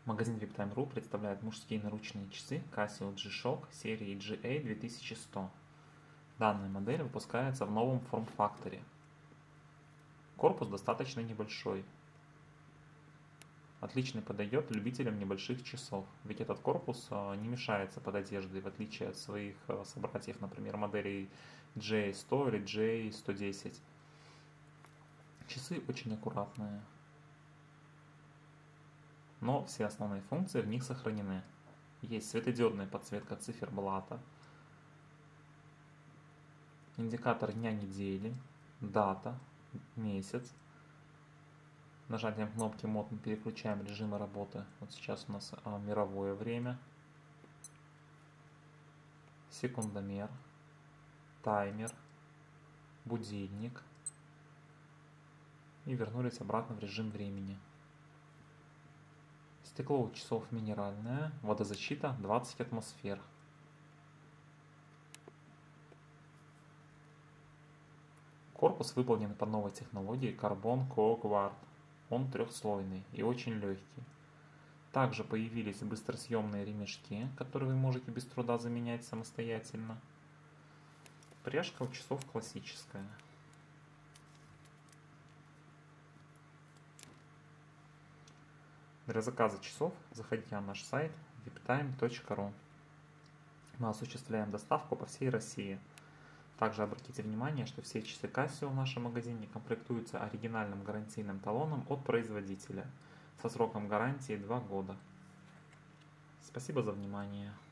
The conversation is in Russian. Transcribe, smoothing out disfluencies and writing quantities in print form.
Магазин VIPTime.ru представляет мужские наручные часы Casio G-Shock серии GA 2100. Данная модель выпускается в новом форм-факторе. Корпус достаточно небольшой. Отлично подойдет любителям небольших часов, ведь этот корпус не мешается под одеждой, в отличие от своих собратьев, например, моделей GA100 или GA110. Часы очень аккуратные, но все основные функции в них сохранены. Есть светодиодная подсветка циферблата, индикатор дня недели, дата, месяц. Нажатием кнопки мод мы переключаем режимы работы. Вот сейчас у нас мировое время, секундомер, таймер, будильник. И вернулись обратно в режим времени. Стекло у часов минеральное, водозащита 20 атмосфер. Корпус выполнен по новой технологии Carbon Co Guard. Он трехслойный и очень легкий. Также появились быстросъемные ремешки, которые вы можете без труда заменять самостоятельно. Пряжка у часов классическая. Для заказа часов заходите на наш сайт viptime.ru. Мы осуществляем доставку по всей России. Также обратите внимание, что все часы Casio в нашем магазине комплектуются оригинальным гарантийным талоном от производителя со сроком гарантии 2 года. Спасибо за внимание.